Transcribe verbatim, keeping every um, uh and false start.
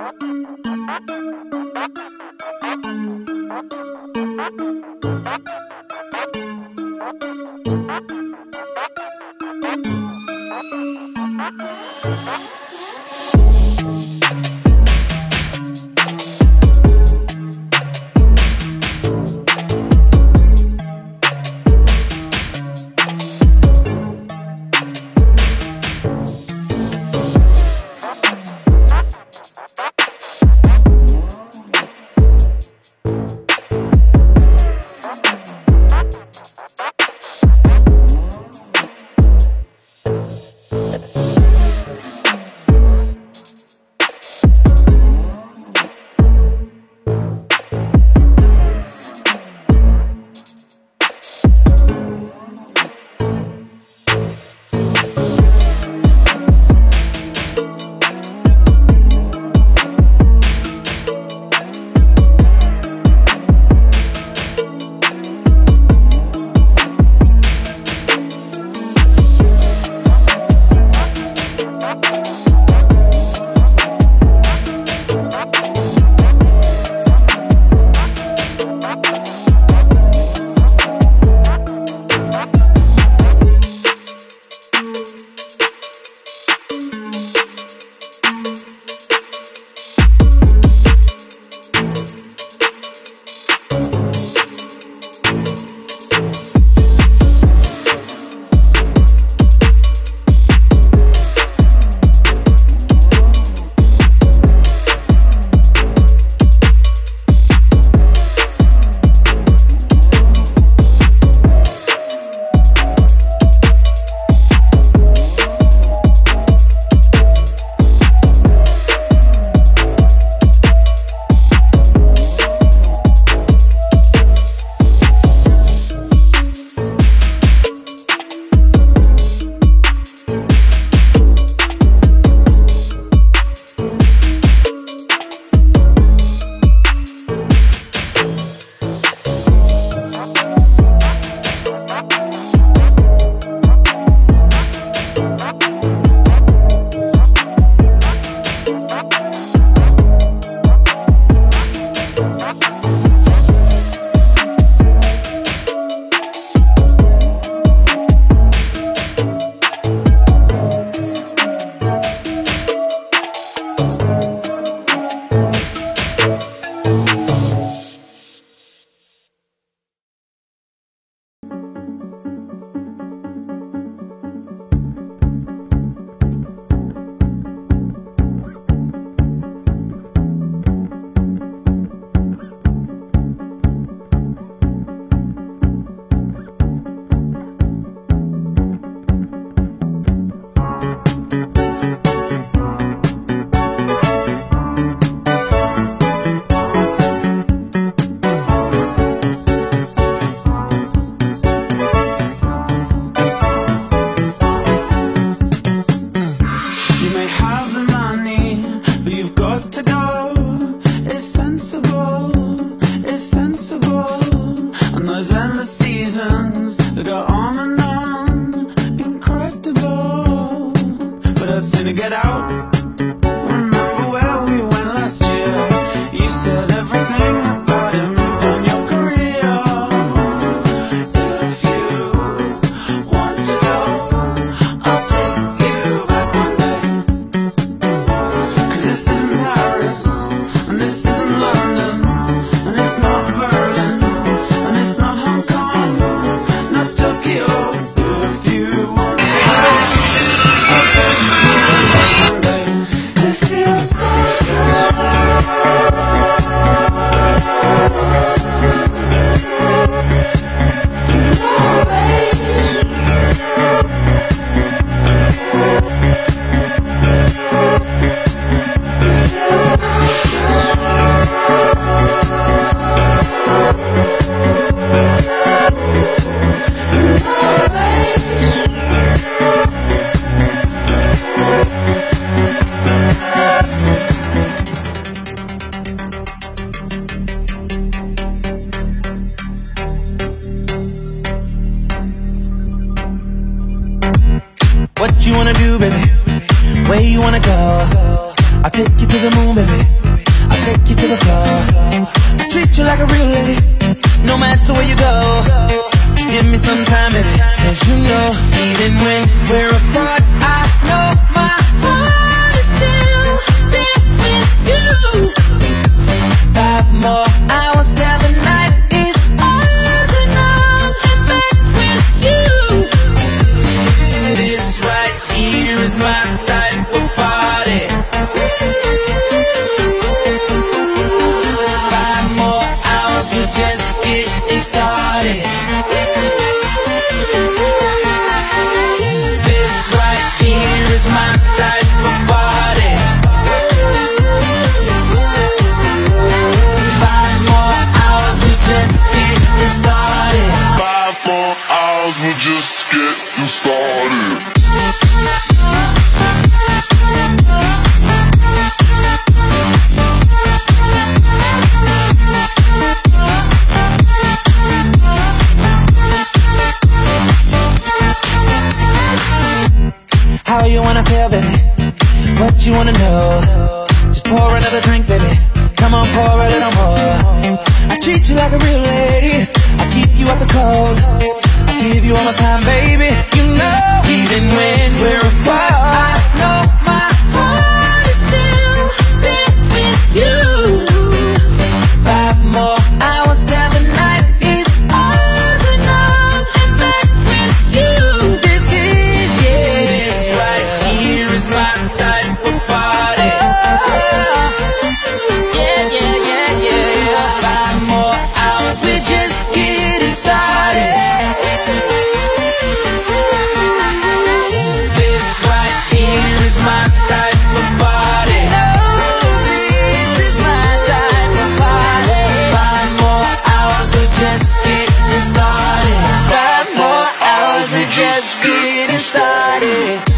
What you wanna do, baby? Where you wanna go? I'll take you to the moon, baby. treat you like a real lady, no matter where you go. Just give me some time, baby, 'cause you know, even when we're apart, I know my heart is still there with you. Five more hours till the night is ours, and I'll head back with you. This right here is my type of party. Five more hours, we're just getting started. This right here is my type of party. Five more hours, we're just getting started. Five more hours, we're just getting started. How you wanna feel, baby? What you wanna know? Just pour another drink, baby. Come on, pour a little more. I treat you like a real lady, I keep you out the cold, I give you all my time, baby. You know, even when we're apart, I know my heart is still there with you. Five more hours till the night is ours, and I'll head back with you. This is, yeah, this right here is my type of party. Yeah, yeah, yeah, yeah. Five more hours, we're just getting started. This right here is my type of party. This is my type of party. Five more hours, we're just getting started. Five more hours, we're just getting started.